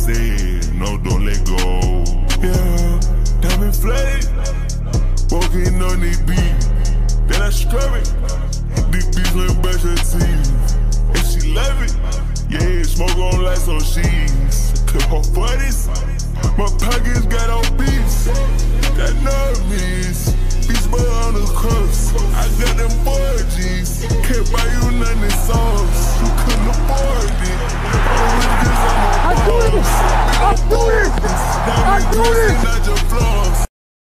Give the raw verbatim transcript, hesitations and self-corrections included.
said, no, don't let go. Yeah, diamond flake, walking on the beat. Then I scrub it, big beats like brush her teeth. And she love it, yeah, smoke on like some sheets. Clip her forties, my pockets got on beats. That nervous, beach boy on the cuffs. I got them four G's, can't buy you nothing in sauce. You couldn't afford it. I'm with this, I'm a boss. I do it! I do it! Not your flaws.